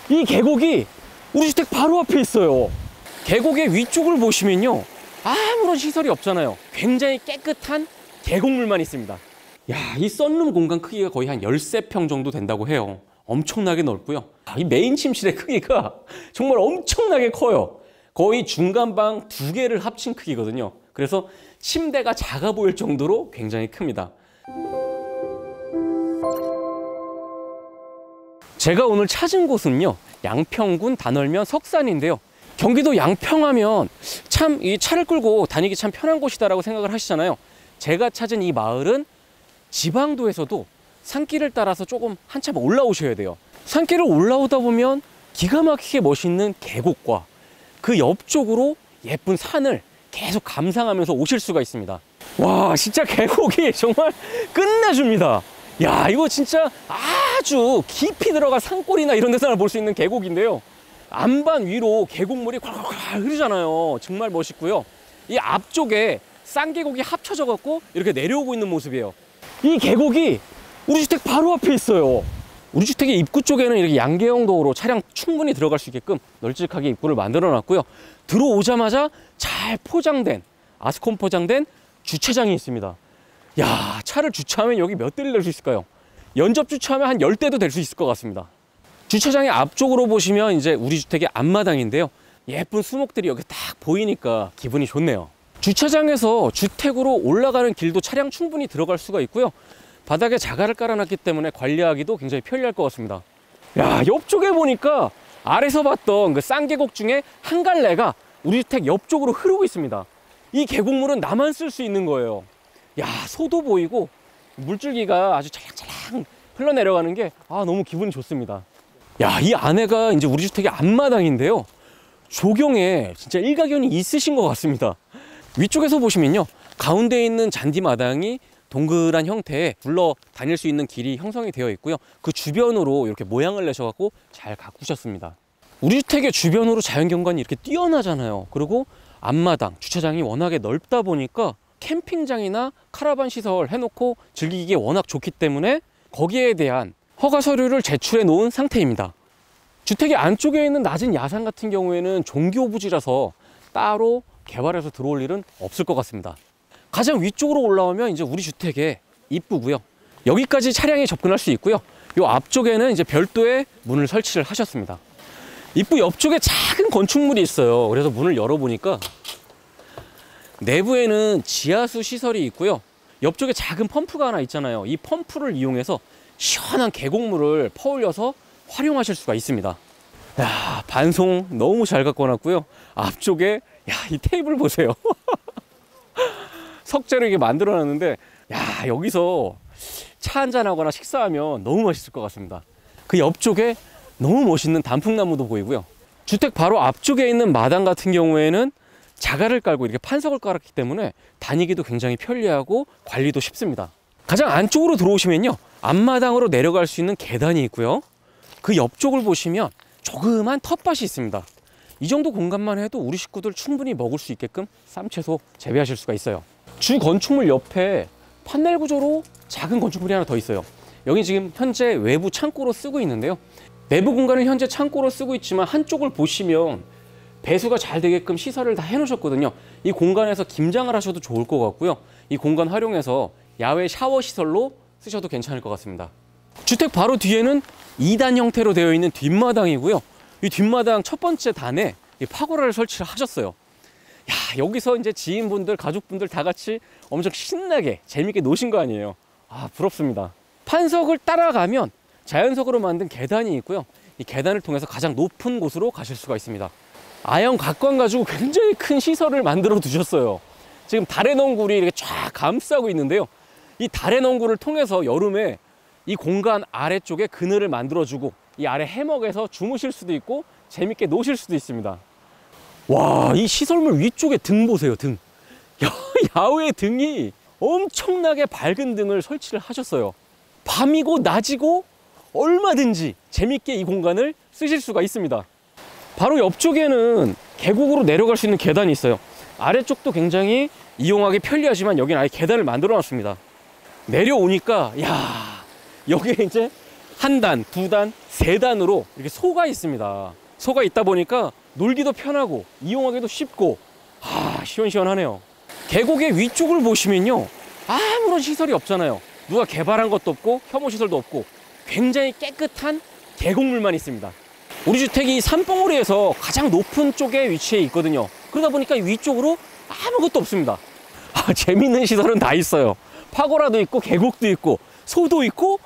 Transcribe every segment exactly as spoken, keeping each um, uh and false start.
이 계곡이 우리 주택 바로 앞에 있어요. 계곡의 위쪽을 보시면요, 아무런 시설이 없잖아요. 굉장히 깨끗한 계곡물만 있습니다. 야, 이 썬룸 공간 크기가 거의 한 열세 평 정도 된다고 해요. 엄청나게 넓고요. 이 메인 침실의 크기가 정말 엄청나게 커요. 거의 중간방 두 개를 합친 크기거든요. 그래서 침대가 작아 보일 정도로 굉장히 큽니다. 제가 오늘 찾은 곳은요, 양평군 단월면 석산인데요. 경기도 양평하면 참 이 차를 끌고 다니기 참 편한 곳이다라고 생각을 하시잖아요. 제가 찾은 이 마을은 지방도에서도 산길을 따라서 조금 한참 올라오셔야 돼요. 산길을 올라오다 보면 기가 막히게 멋있는 계곡과 그 옆쪽으로 예쁜 산을 계속 감상하면서 오실 수가 있습니다. 와, 진짜 계곡이 정말 끝내줍니다. 야, 이거 진짜 아주 깊이 들어가 산골이나 이런 데서나 볼 수 있는 계곡인데요. 안반 위로 계곡물이 콸콸콸 흐르잖아요. 정말 멋있고요. 이 앞쪽에 쌍계곡이 합쳐져 갖고 이렇게 내려오고 있는 모습이에요. 이 계곡이 우리 주택 바로 앞에 있어요. 우리 주택의 입구 쪽에는 이렇게 양계형 도로 차량 충분히 들어갈 수 있게끔 널찍하게 입구를 만들어 놨고요. 들어오자마자 잘 포장된, 아스콘 포장된 주차장이 있습니다. 야, 차를 주차하면 여기 몇 대를 낼 수 있을까요? 연접 주차하면 한 열 대도 될 수 있을 것 같습니다. 주차장의 앞쪽으로 보시면 이제 우리 주택의 앞마당인데요. 예쁜 수목들이 여기 딱 보이니까 기분이 좋네요. 주차장에서 주택으로 올라가는 길도 차량 충분히 들어갈 수가 있고요. 바닥에 자갈을 깔아놨기 때문에 관리하기도 굉장히 편리할 것 같습니다. 야, 옆쪽에 보니까 아래서 봤던 그 쌍계곡 중에 한 갈래가 우리 주택 옆쪽으로 흐르고 있습니다. 이 계곡물은 나만 쓸 수 있는 거예요. 야, 소도 보이고 물줄기가 아주 찰랑찰랑 흘러내려가는 게 아, 너무 기분이 좋습니다. 야, 이 안에가 이제 우리 주택의 앞마당인데요. 조경에 진짜 일가견이 있으신 것 같습니다. 위쪽에서 보시면요, 가운데 있는 잔디마당이 동그란 형태의 굴러 다닐 수 있는 길이 형성이 되어 있고요. 그 주변으로 이렇게 모양을 내셔갖고 잘 가꾸셨습니다. 우리 주택의 주변으로 자연경관이 이렇게 뛰어나잖아요. 그리고 앞마당, 주차장이 워낙에 넓다 보니까 캠핑장이나 카라반 시설 해놓고 즐기기에 워낙 좋기 때문에 거기에 대한 허가 서류를 제출해 놓은 상태입니다. 주택의 안쪽에 있는 낮은 야산 같은 경우에는 종교부지라서 따로 개발해서 들어올 일은 없을 것 같습니다. 가장 위쪽으로 올라오면 이제 우리 주택의 입구고요. 여기까지 차량이 접근할 수 있고요. 이 앞쪽에는 이제 별도의 문을 설치를 하셨습니다. 입구 옆쪽에 작은 건축물이 있어요. 그래서 문을 열어보니까 내부에는 지하수 시설이 있고요. 옆쪽에 작은 펌프가 하나 있잖아요. 이 펌프를 이용해서 시원한 계곡물을 퍼올려서 활용하실 수가 있습니다. 야, 반송 너무 잘 갖고 놨고요. 앞쪽에 야, 이 테이블 보세요. 석재로 이게 만들어 놨는데, 야, 여기서 차 한잔하거나 식사하면 너무 맛있을 것 같습니다. 그 옆쪽에 너무 멋있는 단풍나무도 보이고요. 주택 바로 앞쪽에 있는 마당 같은 경우에는 자갈을 깔고 이렇게 판석을 깔았기 때문에 다니기도 굉장히 편리하고 관리도 쉽습니다. 가장 안쪽으로 들어오시면요, 앞마당으로 내려갈 수 있는 계단이 있고요. 그 옆쪽을 보시면 조그만 텃밭이 있습니다. 이 정도 공간만 해도 우리 식구들 충분히 먹을 수 있게끔 쌈채소 재배하실 수가 있어요. 주 건축물 옆에 판넬 구조로 작은 건축물이 하나 더 있어요. 여기 지금 현재 외부 창고로 쓰고 있는데요. 내부 공간은 현재 창고로 쓰고 있지만 한쪽을 보시면 배수가 잘 되게끔 시설을 다 해놓으셨거든요. 이 공간에서 김장을 하셔도 좋을 것 같고요. 이 공간 활용해서 야외 샤워 시설로 쓰셔도 괜찮을 것 같습니다. 주택 바로 뒤에는 이 단 형태로 되어 있는 뒷마당이고요. 이 뒷마당 첫 번째 단에 파고라를 설치를 하셨어요. 야, 여기서 이제 지인분들, 가족분들 다 같이 엄청 신나게 재밌게 노신 거 아니에요. 아, 부럽습니다. 판석을 따라가면 자연석으로 만든 계단이 있고요. 이 계단을 통해서 가장 높은 곳으로 가실 수가 있습니다. 아영 각관 가지고 굉장히 큰 시설을 만들어 두셨어요. 지금 달의 넝굴이 이렇게 쫙 감싸고 있는데요. 이 달의 넝굴을 통해서 여름에 이 공간 아래쪽에 그늘을 만들어주고 이 아래 해먹에서 주무실 수도 있고 재밌게 노실 수도 있습니다. 와, 이 시설물 위쪽에 등 보세요, 등. 야, 야외 등이 엄청나게 밝은 등을 설치를 하셨어요. 밤이고 낮이고 얼마든지 재밌게 이 공간을 쓰실 수가 있습니다. 바로 옆쪽에는 계곡으로 내려갈 수 있는 계단이 있어요. 아래쪽도 굉장히 이용하기 편리하지만 여기는 아예 계단을 만들어 놨습니다. 내려오니까 야, 여기에 이제 한 단, 두 단, 세 단으로 이렇게 소가 있습니다. 소가 있다 보니까 놀기도 편하고 이용하기도 쉽고 아, 시원시원하네요. 계곡의 위쪽을 보시면요, 아무런 시설이 없잖아요. 누가 개발한 것도 없고 혐오 시설도 없고 굉장히 깨끗한 계곡물만 있습니다. 우리 주택이 산봉우리에서 가장 높은 쪽에 위치해 있거든요. 그러다 보니까 위쪽으로 아무것도 없습니다. 아, 재밌는 시설은 다 있어요. 파고라도 있고 계곡도 있고 소도 있고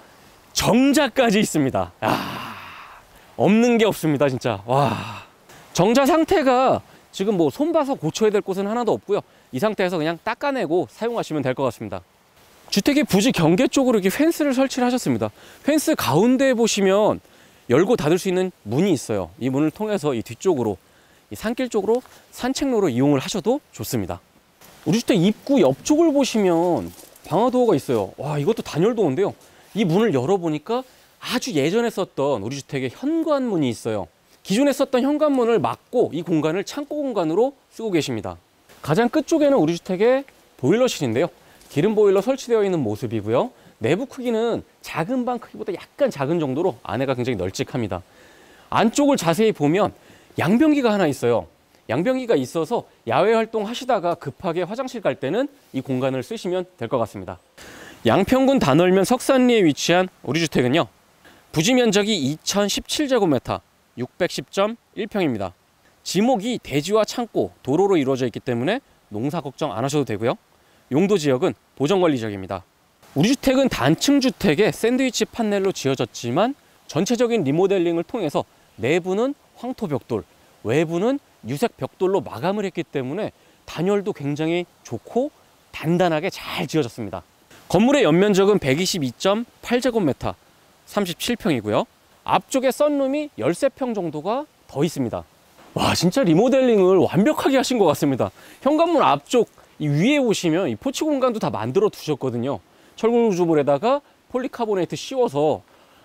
정자까지 있습니다. 아, 없는 게 없습니다, 진짜. 와, 정자 상태가 지금 뭐 손봐서 고쳐야 될 곳은 하나도 없고요. 이 상태에서 그냥 닦아내고 사용하시면 될 것 같습니다. 주택의 부지 경계 쪽으로 이렇게 펜스를 설치를 하셨습니다. 펜스 가운데에 보시면 열고 닫을 수 있는 문이 있어요. 이 문을 통해서 이 뒤쪽으로, 이 산길 쪽으로 산책로로 이용을 하셔도 좋습니다. 우리 주택 입구 옆쪽을 보시면 방화도어가 있어요. 와, 이것도 단열도어인데요. 이 문을 열어보니까 아주 예전에 썼던 우리 주택의 현관문이 있어요. 기존에 썼던 현관문을 막고 이 공간을 창고 공간으로 쓰고 계십니다. 가장 끝쪽에는 우리 주택의 보일러실인데요. 기름 보일러 설치되어 있는 모습이고요. 내부 크기는 작은 방 크기보다 약간 작은 정도로 안에가 굉장히 널찍합니다. 안쪽을 자세히 보면 양변기가 하나 있어요. 양변기가 있어서 야외 활동 하시다가 급하게 화장실 갈 때는 이 공간을 쓰시면 될 것 같습니다. 양평군 단월면 석산리에 위치한 우리 주택은요, 부지 면적이 이천십칠 제곱미터, 육백십 점 일 평입니다. 지목이 대지와 창고, 도로로 이루어져 있기 때문에 농사 걱정 안 하셔도 되고요. 용도 지역은 보전관리 지역입니다. 우리 주택은 단층 주택에 샌드위치 판넬로 지어졌지만 전체적인 리모델링을 통해서 내부는 황토 벽돌, 외부는 유색 벽돌로 마감을 했기 때문에 단열도 굉장히 좋고 단단하게 잘 지어졌습니다. 건물의 연면적은 백이십이 점 팔 제곱미터, 삼십칠 평이고요. 앞쪽에 썬룸이 십삼 평 정도가 더 있습니다. 와, 진짜 리모델링을 완벽하게 하신 것 같습니다. 현관문 앞쪽 이 위에 보시면 이 포치 공간도 다 만들어 두셨거든요. 철골 구조물에다가 폴리카보네이트 씌워서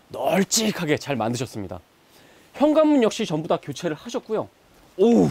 널찍하게 잘 만드셨습니다. 현관문 역시 전부 다 교체를 하셨고요. 오,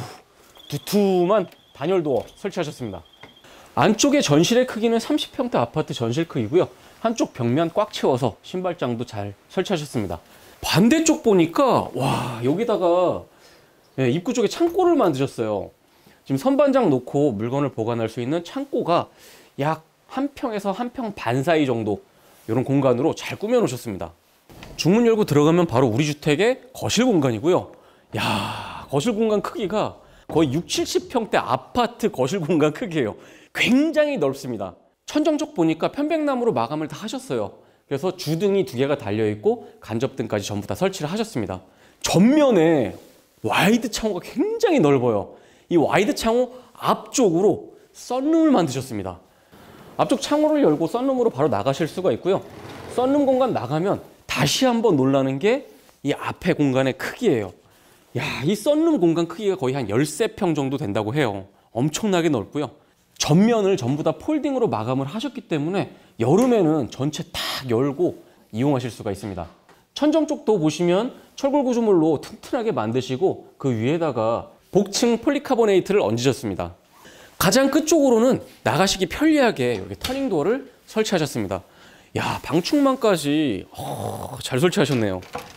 두툼한 단열도어 설치하셨습니다. 안쪽에 전실의 크기는 삼십 평대 아파트 전실 크기고요. 한쪽 벽면 꽉 채워서 신발장도 잘 설치하셨습니다. 반대쪽 보니까 와, 여기다가 예, 입구 쪽에 창고를 만드셨어요. 지금 선반장 놓고 물건을 보관할 수 있는 창고가 약 한 평에서 한 평 반 사이 정도 이런 공간으로 잘 꾸며 놓으셨습니다. 중문 열고 들어가면 바로 우리 주택의 거실 공간이고요. 야, 거실 공간 크기가 거의 육십, 칠십 평대 아파트 거실 공간 크기예요. 굉장히 넓습니다. 천정 쪽 보니까 편백나무로 마감을 다 하셨어요. 그래서 주등이 두 개가 달려있고 간접등까지 전부 다 설치를 하셨습니다. 전면에 와이드 창호가 굉장히 넓어요. 이 와이드 창호 앞쪽으로 썬룸을 만드셨습니다. 앞쪽 창호를 열고 썬룸으로 바로 나가실 수가 있고요. 썬룸 공간 나가면 다시 한번 놀라는 게 이 앞에 공간의 크기예요. 야, 이 썬룸 공간 크기가 거의 한 십삼 평 정도 된다고 해요. 엄청나게 넓고요. 전면을 전부 다 폴딩으로 마감을 하셨기 때문에 여름에는 전체 탁 열고 이용하실 수가 있습니다. 천정 쪽도 보시면 철골 구조물로 튼튼하게 만드시고 그 위에다가 복층 폴리카보네이트를 얹으셨습니다. 가장 끝쪽으로는 나가시기 편리하게 여기 터닝도어를 설치하셨습니다. 야, 방충망까지 어, 잘 설치하셨네요.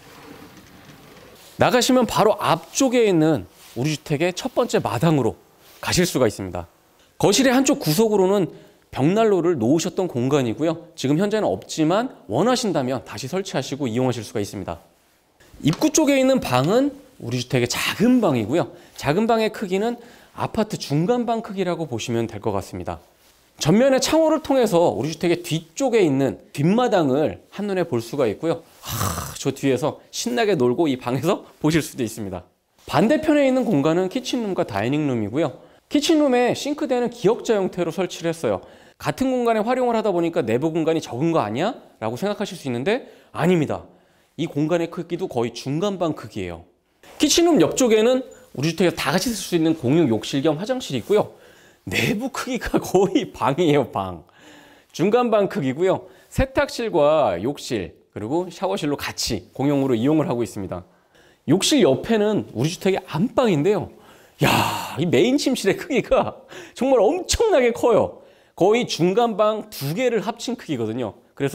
나가시면 바로 앞쪽에 있는 우리 주택의 첫 번째 마당으로 가실 수가 있습니다. 거실의 한쪽 구석으로는 벽난로를 놓으셨던 공간이고요. 지금 현재는 없지만 원하신다면 다시 설치하시고 이용하실 수가 있습니다. 입구 쪽에 있는 방은 우리 주택의 작은 방이고요. 작은 방의 크기는 아파트 중간방 크기라고 보시면 될 것 같습니다. 전면의 창호를 통해서 우리 주택의 뒤쪽에 있는 뒷마당을 한눈에 볼 수가 있고요. 하, 저 뒤에서 신나게 놀고 이 방에서 보실 수도 있습니다. 반대편에 있는 공간은 키친룸과 다이닝룸이고요. 키친룸에 싱크대는 기역자 형태로 설치를 했어요. 같은 공간에 활용을 하다 보니까 내부 공간이 적은 거 아니야? 라고 생각하실 수 있는데 아닙니다. 이 공간의 크기도 거의 중간방 크기예요. 키친룸 옆쪽에는 우리 주택에서 다 같이 쓸 수 있는 공용 욕실 겸 화장실이 있고요. 내부 크기가 거의 방이에요, 방. 중간방 크기고요. 세탁실과 욕실 그리고 샤워실로 같이 공용으로 이용을 하고 있습니다. 욕실 옆에는 우리 주택의 안방인데요. 야, 이 메인 침실의 크기가 정말 엄청나게 커요. 거의 중간방 두 개를 합친 크기거든요. 그래서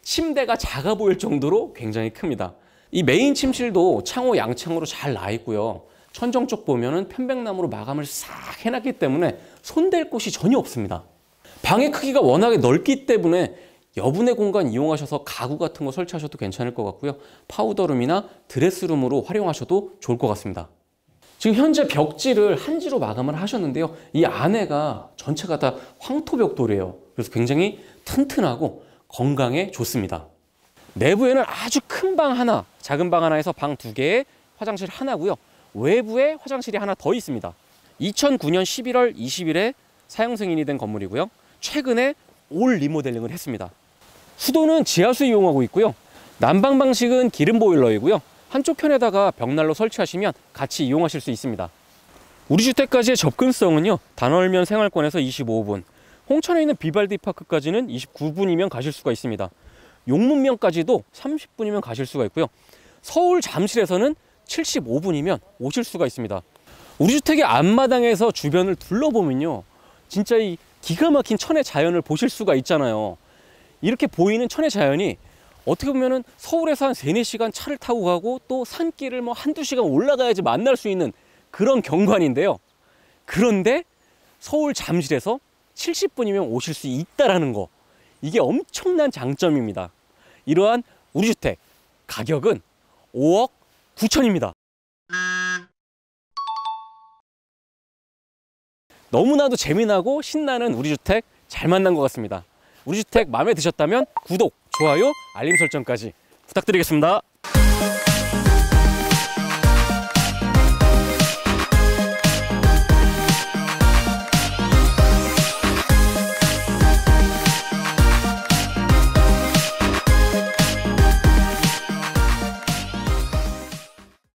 침대가 작아 보일 정도로 굉장히 큽니다. 이 메인 침실도 창호 양창으로 잘 나 있고요. 천정 쪽 보면은 편백나무로 마감을 싹 해놨기 때문에 손댈 곳이 전혀 없습니다. 방의 크기가 워낙에 넓기 때문에 여분의 공간 이용하셔서 가구 같은 거 설치하셔도 괜찮을 것 같고요. 파우더룸이나 드레스룸으로 활용하셔도 좋을 것 같습니다. 지금 현재 벽지를 한지로 마감을 하셨는데요. 이 안에가 전체가 다 황토벽돌이에요. 그래서 굉장히 튼튼하고 건강에 좋습니다. 내부에는 아주 큰 방 하나, 작은 방 하나에서 방 두 개에 화장실 하나고요. 외부에 화장실이 하나 더 있습니다. 이천구 년 십일월 이십일에 사용 승인이 된 건물이고요. 최근에 올 리모델링을 했습니다. 수도는 지하수 이용하고 있고요. 난방 방식은 기름 보일러이고요. 한쪽 편에다가 벽난로 설치하시면 같이 이용하실 수 있습니다. 우리 주택까지의 접근성은요. 단월면 생활권에서 이십오 분, 홍천에 있는 비발디 파크까지는 이십구 분이면 가실 수가 있습니다. 용문면까지도 삼십 분이면 가실 수가 있고요. 서울 잠실에서는 칠십오 분이면 오실 수가 있습니다. 우리 주택의 앞마당에서 주변을 둘러보면요. 진짜 이 기가 막힌 천혜 자연을 보실 수가 있잖아요. 이렇게 보이는 천혜 자연이 어떻게 보면은 서울에서 한 세네 시간 차를 타고 가고 또 산길을 뭐 한두 시간 올라가야지 만날 수 있는 그런 경관인데요. 그런데 서울 잠실에서 칠십 분이면 오실 수 있다라는 거. 이게 엄청난 장점입니다. 이러한 우리 주택 가격은 오억 구천입니다. 너무나도 재미나고 신나는 우리 주택 잘 만난 것 같습니다. 우리 주택 마음에 드셨다면 구독, 좋아요, 알림 설정까지 부탁드리겠습니다.